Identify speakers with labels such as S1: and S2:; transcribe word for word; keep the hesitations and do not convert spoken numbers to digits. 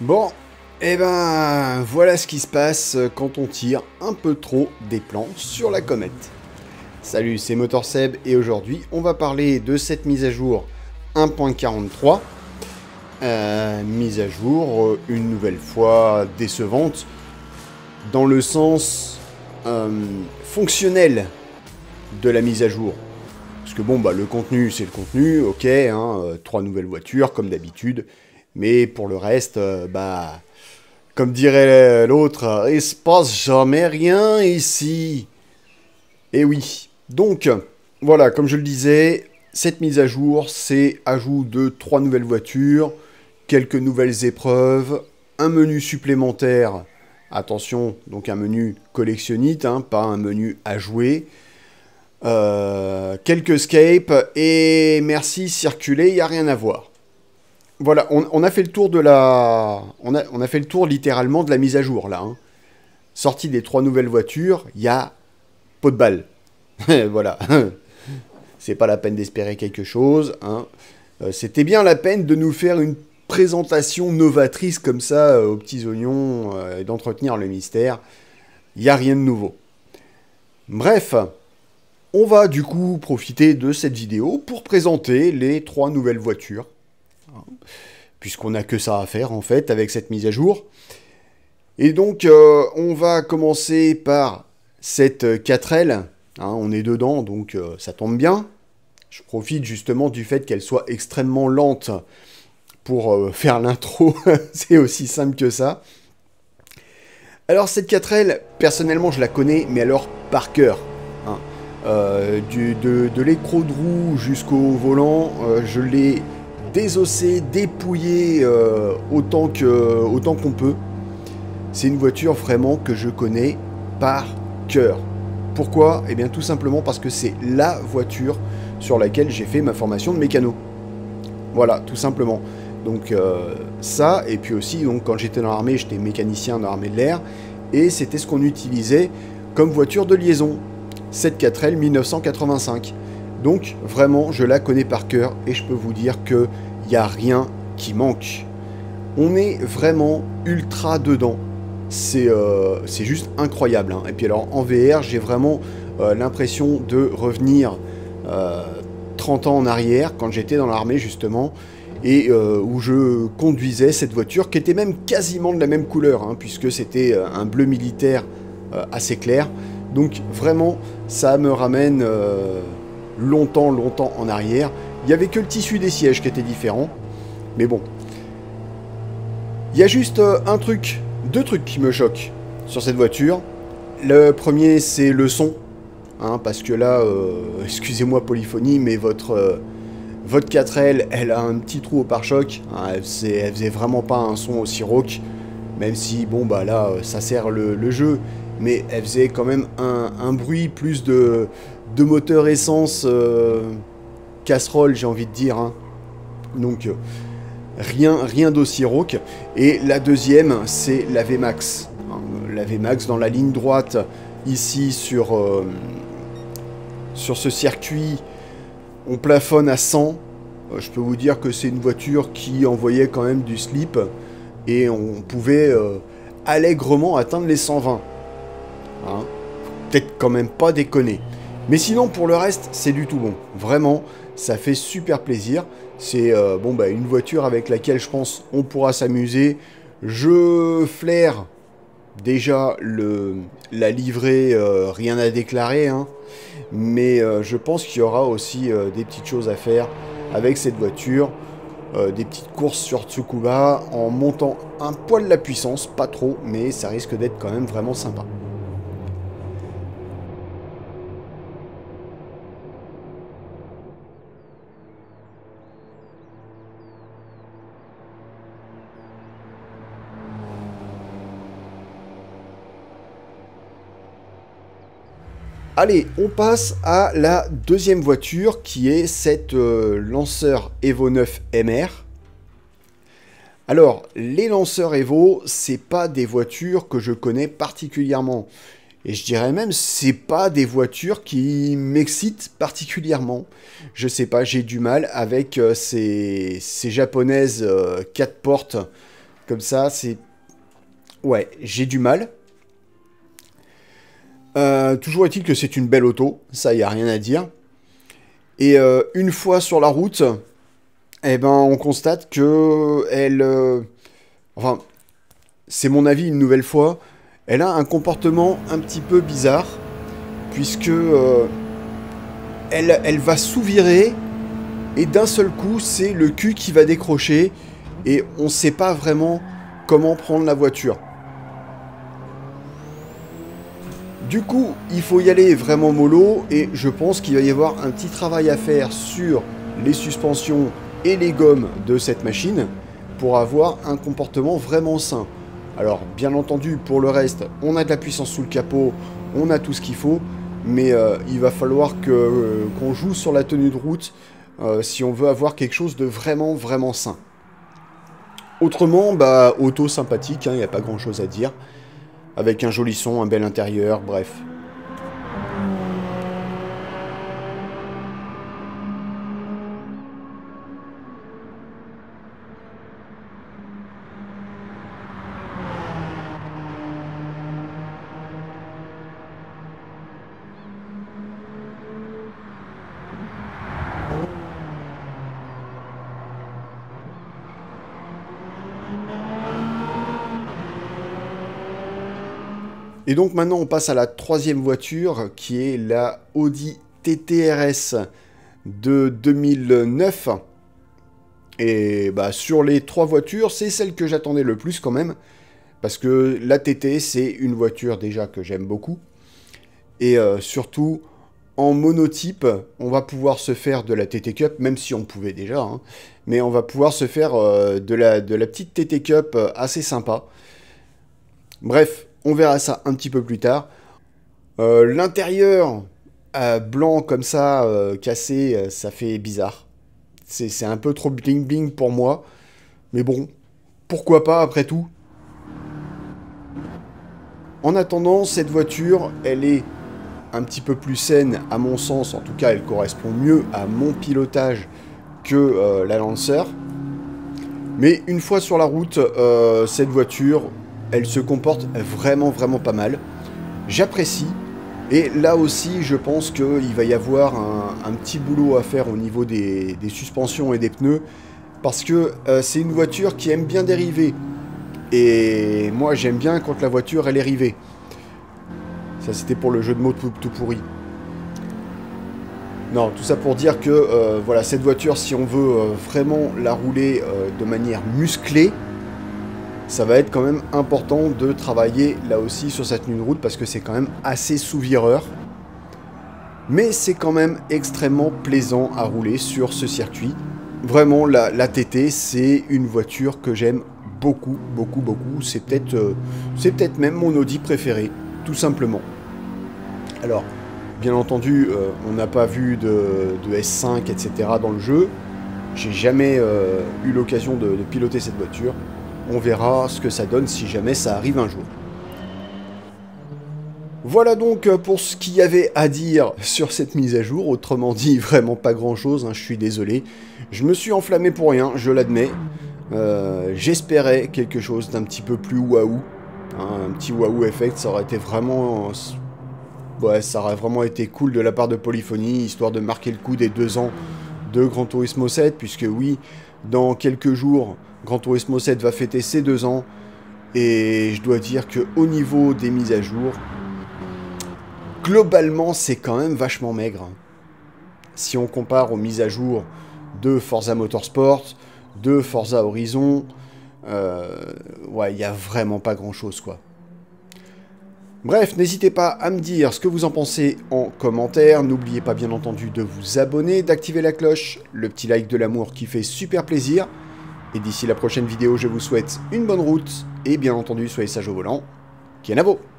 S1: Bon, et ben voilà ce qui se passe quand on tire un peu trop des plans sur la comète. Salut, c'est MotorSeb et aujourd'hui on va parler de cette mise à jour un point quarante-trois. Euh, mise à jour, euh, une nouvelle fois décevante, dans le sens euh, fonctionnel de la mise à jour. Parce que bon, bah le contenu c'est le contenu, ok, hein, euh, trois nouvelles voitures comme d'habitude. Mais pour le reste, euh, bah, comme dirait l'autre, il se passe jamais rien ici. Et oui. Donc, voilà, comme je le disais, cette mise à jour, c'est ajout de trois nouvelles voitures, quelques nouvelles épreuves, un menu supplémentaire. Attention, donc un menu collectionnite, hein, pas un menu à jouer. Euh, quelques escapes et merci, circuler, il n'y a rien à voir. Voilà, on, on a fait le tour de la... On a, on a fait le tour littéralement de la mise à jour, là. Hein. Sortie des trois nouvelles voitures, il y a pot de balle. Voilà. C'est pas la peine d'espérer quelque chose. Hein. Euh, C'était bien la peine de nous faire une présentation novatrice comme ça, euh, aux petits oignons, euh, et d'entretenir le mystère. Il n'y a rien de nouveau. Bref, on va du coup profiter de cette vidéo pour présenter les trois nouvelles voitures. Puisqu'on n'a que ça à faire en fait avec cette mise à jour. Et donc euh, on va commencer par cette quatre L, hein, on est dedans donc euh, ça tombe bien. Je profite justement du fait qu'elle soit extrêmement lente pour euh, faire l'intro, c'est aussi simple que ça. Alors cette quatre L, personnellement je la connais, mais alors par cœur. Hein. Euh, du, de de l'écrou de roue jusqu'au volant, euh, je l'ai désossé, dépouillé euh, autant que, autant qu'on peut. C'est une voiture vraiment que je connais par cœur. Pourquoi? Eh bien tout simplement parce que c'est la voiture sur laquelle j'ai fait ma formation de mécano. Voilà, tout simplement. Donc euh, ça, et puis aussi donc, quand j'étais dans l'armée, j'étais mécanicien dans l'armée de l'air, et c'était ce qu'on utilisait comme voiture de liaison. Cette quatre L mille neuf cent quatre-vingt-cinq. Donc, vraiment, je la connais par cœur et je peux vous dire qu'il n'y a rien qui manque. On est vraiment ultra dedans. C'est euh, c'est juste incroyable. Hein. Et puis alors, en V R, j'ai vraiment euh, l'impression de revenir euh, trente ans en arrière, quand j'étais dans l'armée, justement, et euh, où je conduisais cette voiture, qui était même quasiment de la même couleur, hein, puisque c'était un bleu militaire euh, assez clair. Donc, vraiment, ça me ramène... Euh, longtemps, longtemps en arrière. Il n'y avait que le tissu des sièges qui était différent. Mais bon. Il y a juste euh, un truc, deux trucs qui me choquent sur cette voiture. Le premier, c'est le son. Hein, parce que là, euh, excusez-moi polyphonie, mais votre, euh, votre quatre L, elle a un petit trou au pare-choc. Hein, elle, faisait, elle faisait vraiment pas un son aussi rauque. Même si, bon, bah là, ça sert le, le jeu. Mais elle faisait quand même un, un bruit plus de... de moteur essence euh, casserole, j'ai envie de dire. Hein. Donc, euh, rien, rien d'aussi rauque. Et la deuxième, c'est la V MAX. Hein, la V MAX dans la ligne droite, ici, sur, euh, sur ce circuit, on plafonne à cent. Euh, je peux vous dire que c'est une voiture qui envoyait quand même du slip. Et on pouvait euh, allègrement atteindre les cent vingt. Hein. Peut-être quand même pas déconner. Mais sinon, pour le reste, c'est du tout bon. Vraiment, ça fait super plaisir. C'est euh, bon, bah, une voiture avec laquelle, je pense, on pourra s'amuser. Je flaire déjà le, la livrée, euh, rien à déclarer. Hein. Mais euh, je pense qu'il y aura aussi euh, des petites choses à faire avec cette voiture. Euh, des petites courses sur Tsukuba en montant un poil la puissance. Pas trop, mais ça risque d'être quand même vraiment sympa. Allez, on passe à la deuxième voiture qui est cette euh, Lancer Evo neuf M R. Alors, les lanceurs Evo, c'est pas des voitures que je connais particulièrement. Et je dirais même, c'est pas des voitures qui m'excitent particulièrement. Je sais pas, j'ai du mal avec euh, ces, ces japonaises euh, quatre portes comme ça, c'est... Ouais, j'ai du mal. Euh, toujours est-il que c'est une belle auto, ça, il n'y a rien à dire. Et euh, une fois sur la route, eh ben, on constate que elle... Euh, enfin, c'est mon avis une nouvelle fois, elle a un comportement un petit peu bizarre, puisque euh, elle, elle va sous-virer, et d'un seul coup, c'est le cul qui va décrocher, et on ne sait pas vraiment comment prendre la voiture. Du coup, il faut y aller vraiment mollo, et je pense qu'il va y avoir un petit travail à faire sur les suspensions et les gommes de cette machine pour avoir un comportement vraiment sain. Alors, bien entendu, pour le reste, on a de la puissance sous le capot, on a tout ce qu'il faut, mais euh, il va falloir que, euh, qu'on joue sur la tenue de route euh, si on veut avoir quelque chose de vraiment, vraiment sain. Autrement, bah, auto sympathique, il n'y a pas grand-chose à dire. Avec un joli son, un bel intérieur, bref. Et donc maintenant on passe à la troisième voiture qui est la Audi T T R S de deux mille neuf. Et bah sur les trois voitures, c'est celle que j'attendais le plus quand même. Parce que la T T, c'est une voiture déjà que j'aime beaucoup. Et euh, surtout, en monotype, on va pouvoir se faire de la T T Cup, même si on pouvait déjà. Hein, mais on va pouvoir se faire euh, de, la, de la petite T T Cup euh, assez sympa. Bref. On verra ça un petit peu plus tard. Euh, L'intérieur euh, blanc comme ça, euh, cassé, euh, ça fait bizarre. C'est un peu trop bling bling pour moi. Mais bon, pourquoi pas après tout. En attendant, cette voiture, elle est un petit peu plus saine à mon sens. En tout cas, elle correspond mieux à mon pilotage que euh, la Lancer. Mais une fois sur la route, euh, cette voiture... elle se comporte vraiment, vraiment pas mal. J'apprécie. Et là aussi, je pense qu'il va y avoir un, un petit boulot à faire au niveau des, des suspensions et des pneus. Parce que euh, c'est une voiture qui aime bien dériver. Et moi, j'aime bien quand la voiture, elle est rivée. Ça, c'était pour le jeu de mots tout, tout pourri. Non, tout ça pour dire que, euh, voilà, cette voiture, si on veut euh, vraiment la rouler euh, de manière musclée, ça va être quand même important de travailler là aussi sur sa tenue de route parce que c'est quand même assez sous-vireur. Mais c'est quand même extrêmement plaisant à rouler sur ce circuit. Vraiment, la, la T T, c'est une voiture que j'aime beaucoup, beaucoup, beaucoup. C'est peut-être euh, c'est peut-être même mon Audi préféré, tout simplement. Alors, bien entendu, euh, on n'a pas vu de, de S cinq, et cetera dans le jeu. J'ai jamais euh, eu l'occasion de, de piloter cette voiture. On verra ce que ça donne si jamais ça arrive un jour. Voilà donc pour ce qu'il y avait à dire sur cette mise à jour. Autrement dit, vraiment pas grand chose, hein, je suis désolé. Je me suis enflammé pour rien, je l'admets. Euh, J'espérais quelque chose d'un petit peu plus waouh. Hein, un petit waouh effect, ça aurait été vraiment... Ouais, ça aurait vraiment été cool de la part de Polyphony, histoire de marquer le coup des deux ans de Gran Turismo sept, puisque oui, dans quelques jours... Gran Turismo sept va fêter ses deux ans et je dois dire que au niveau des mises à jour, globalement c'est quand même vachement maigre. Si on compare aux mises à jour de Forza Motorsport, de Forza Horizon, euh, ouais, il n'y a vraiment pas grand chose quoi. Bref, n'hésitez pas à me dire ce que vous en pensez en commentaire. N'oubliez pas bien entendu de vous abonner, d'activer la cloche, le petit like de l'amour qui fait super plaisir. Et d'ici la prochaine vidéo, je vous souhaite une bonne route, et bien entendu, soyez sages au volant. Kenavo!